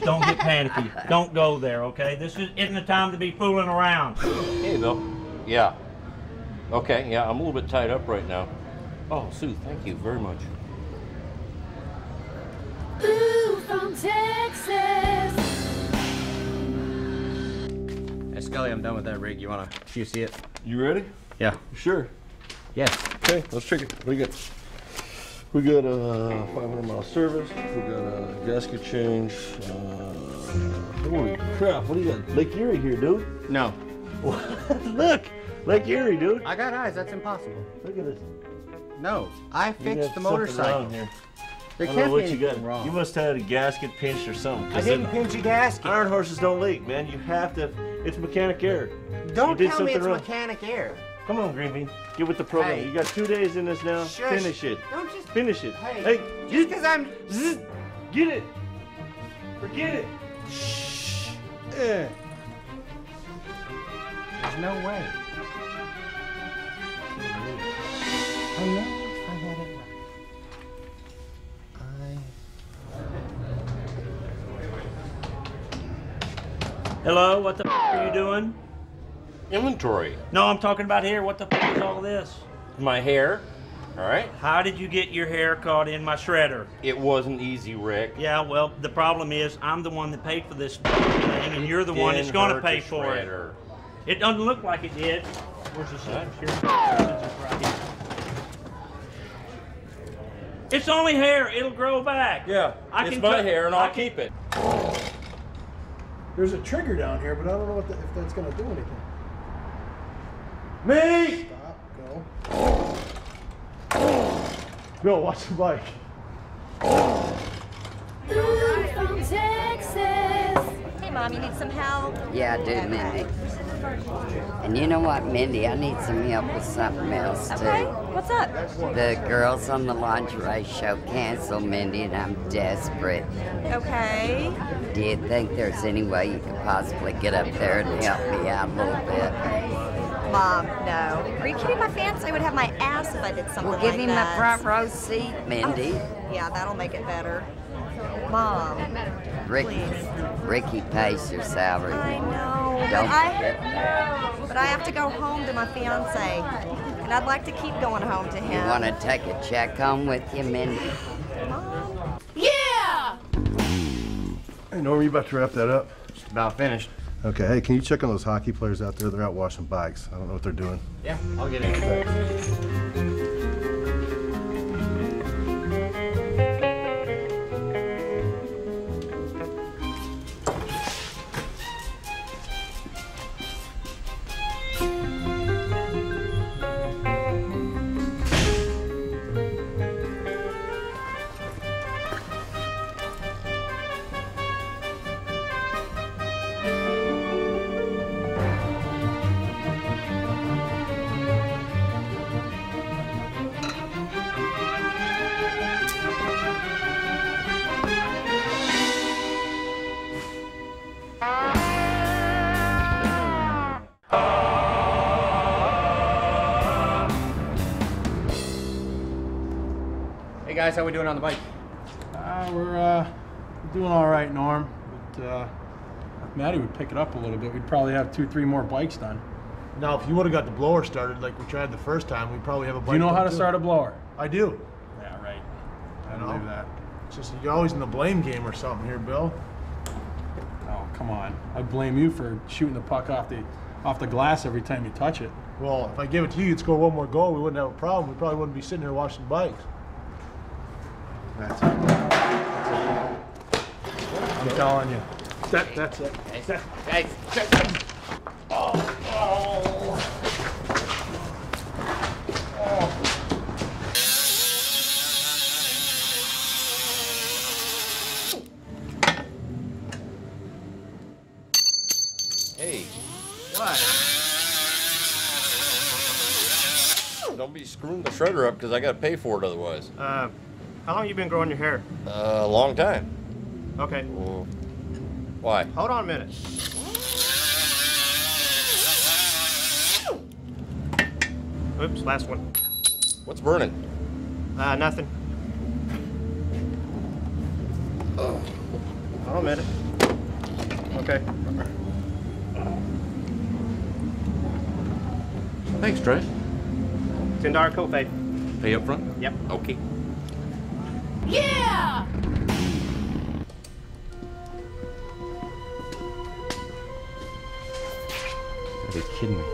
Don't get panicky. Don't go there, okay? This isn't the time to be fooling around. Hey, Bill. Yeah. Okay, yeah, I'm a little bit tied up right now. Oh, Sue, thank you very much. Ooh, from Texas. Hey, Scully, I'm done with that rig. You wanna QC it? You ready? Yeah. Sure. Yes. Okay, let's check it. What do you got? We got a 500-mile service. We got a gasket change. Holy crap! What do you got? Lake Erie here, dude. No. Look, Lake Erie, dude. I got eyes. That's impossible. Look at this. No. I You fixed got the something motorcycle. wrong here. There I don't can't know what be you got. anything wrong. You must have had a gasket pinched or something. I didn't pinch a gasket. Iron horses don't leak, man. You have to. It's mechanic error. Don't did tell me something it's wrong. mechanic error. Come on, Greenbean. Get with the program. Hey. You got 2 days in this now. Shush. Finish it. Don't just Finish it. Hey, just because I'm. Zzz. Get it. Forget it. Shh. There's no way. I know I had it right. Hello, what the f are you doing? Inventory. No, I'm talking about here. What the f is all this? My hair. All right. How did you get your hair caught in my shredder? It wasn't easy, Rick. Yeah, well, the problem is I'm the one that paid for this thing, and you're the one that's going to pay for it. It doesn't look like it did. Where's the scissors here? Scissors right here. It's only hair. It'll grow back. Yeah, it's my hair, and I'll keep it. There's a trigger down here, but I don't know if that's going to do anything. Me! Stop, go. Bill, watch the bike. Ooh, from Texas. Hey, Mom, you need some help? Yeah, I do, Mindy. And you know what, Mindy? I need some help with something else, too. Okay, what's up? The girls on the lingerie show canceled, Mindy, and I'm desperate. Okay. Do you think there's any way you could possibly get up there and help me out a little bit? Mom, no. Are you kidding? My fiance would have my ass if I did something Well, give like him that. a front row seat, Mindy. Oh, yeah, that'll make it better. Mom, Ricky pays your salary. I know, Don't forget that. but I have to go home to my fiance, and I'd like to keep going home to him. You want to take a check home with you, Mindy? Mom? Yeah! Hey, Norm, you about to wrap that up? Just about finished. Okay, hey, can you check on those hockey players out there? They're out washing bikes. I don't know what they're doing. Yeah, I'll get it. Hey guys, how we doing on the bike? We're doing all right, Norm. But if Maddie would pick it up a little bit, we'd probably have 2-3 more bikes done. Now, if you would have got the blower started like we tried the first time, we'd probably have a bike. Do you know how done, to too. start a blower? I do. Yeah, right. I know. believe that. It's just you're always in the blame game or something here, Bill. Oh, come on. I blame you for shooting the puck off the glass every time you touch it. Well, if I give it to you, you'd score one more goal. We wouldn't have a problem. We probably wouldn't be sitting here watching bikes. That's it. I'm telling you. That's it. Hey, Hey, what? don't be screwing the shredder up because I got to pay for it otherwise. How long you been growing your hair? A long time. Okay. Well, why? Hold on a minute. Oops, last one. What's burning? Nothing. Hold on a minute. Okay. Thanks, Trace. $10 copay. Pay up front? Yep. Okay. Yeah! Are you kidding me?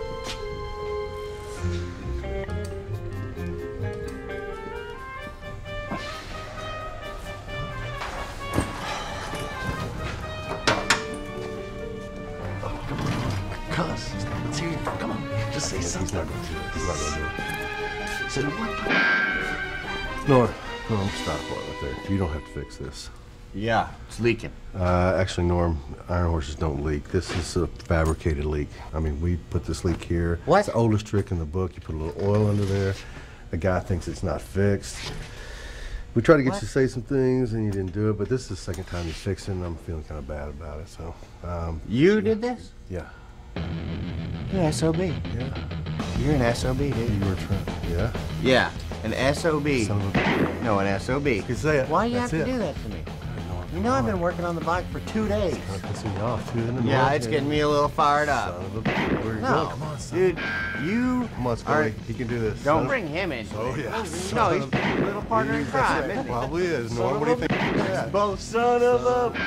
Cuz, let's hear it. Come on, just say something. He's not going to do it. He's not going to do it. Say what? No, stop right there. You don't have to fix this. Yeah, it's leaking. Actually, Norm, iron horses don't leak. This is a fabricated leak. I mean, we put this leak here. What? It's the oldest trick in the book. You put a little oil under there. The guy thinks it's not fixed. We tried to get you to say some things, and you didn't do it, but this is the second time you're fixing it. I'm feeling kind of bad about it, so. You did this? Yeah. You're an SOB. Yeah. You're an SOB, dude. You were trying. Yeah? Yeah, an SOB. Son of a... No, an SOB. You can say it. Why do you That's have to it. do that to me? You know I've been working on the bike for 2 days. It's not pissing me off, too, isn't it? Yeah, it's getting me a little fired up. Son of a... Where you No, going? Come on, son. dude, you Come on, Scully. He can do this. don't son. bring him in. Oh, yeah. No, Son he's of a little partner in crime, isn't he? Probably is. Norm, what do you think of that? Both son of a...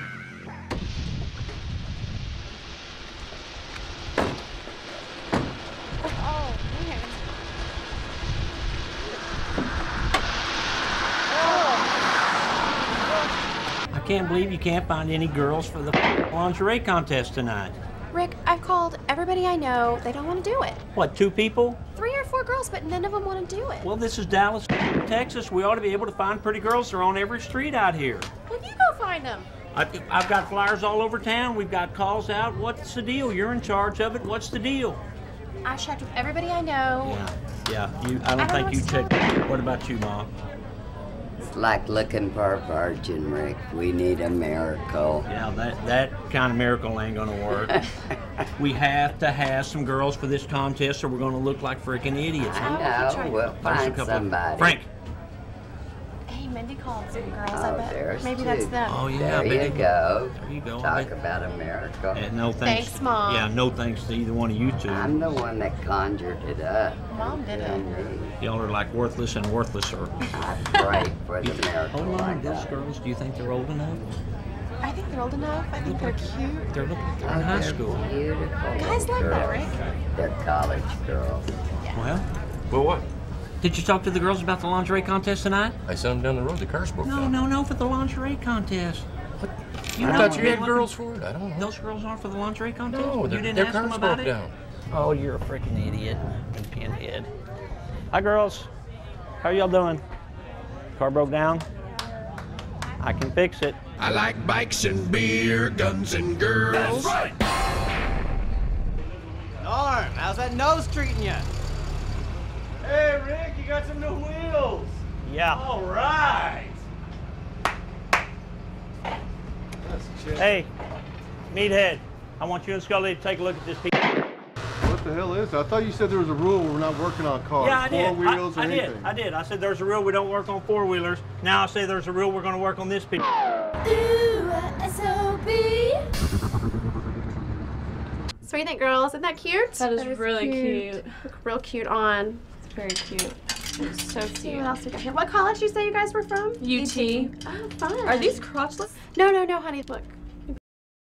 I can't believe you can't find any girls for the lingerie contest tonight. Rick, I've called everybody I know. They don't want to do it. What, 2 people? 3 or 4 girls, but none of them want to do it. Well, this is Dallas, Texas. We ought to be able to find pretty girls. They're on every street out here. Well, you go find them. I've got flyers all over town. We've got calls out. What's the deal? You're in charge of it. What's the deal? I checked with everybody I know. Yeah. I don't think you checked. What about you, Mom? It's like looking for a virgin, Rick. We need a miracle. Yeah, that kind of miracle ain't gonna work. We have to have some girls for this contest, or we're gonna look like freaking idiots. I know. We'll find somebody. Frank. Hey, Mindy called some girls. Oh, I bet there's maybe 2. that's them. Oh yeah. There you go. There you go. Talk about a miracle. No thanks. Thanks, Mom. Yeah, no thanks to either one of you 2. I'm the one that conjured it up. Mom did Tell it. me. Y'all are like worthless and worthlesser. I pray for the miracle. Hold I on, those got. girls. Do you think they're old enough? I think they're old enough. I think they're cute. They're looking like they're in high school. Beautiful. Guys like that, Rick. They're college girls. Well, Well, what? did you talk to the girls about the lingerie contest tonight? I sent them down the road. The car's broke down. No, for the lingerie contest. You I know thought you they're had looking- girls for it. I don't know. Those girls aren't for the lingerie contest? No, you their didn't ask them car's about broke it? down. Oh, you're a freaking idiot and pinhead. Hi, girls. How y'all doing? Car broke down? I can fix it. I like bikes and beer, guns and girls. That's right. Norm, how's that nose treating you? Hey, Rick, you got some new wheels. Yeah. All right. Hey, meathead. I want you and Scully to take a look at this piece. What the hell is that? I thought you said there was a rule we're not working on cars. Yeah, I did. 4 wheels or I anything. did. I said there's a rule we don't work on 4-wheelers. Now I say there's a rule we're going to work on this piece. Ooh, S.O.B. So what do you think, girls? Isn't that cute? That is really cute. Look real cute on. It's very cute. It's so See cute. what else we got here. What college did you say you guys were from? UT. Oh, fun. Are these crotchless? No, honey. Look.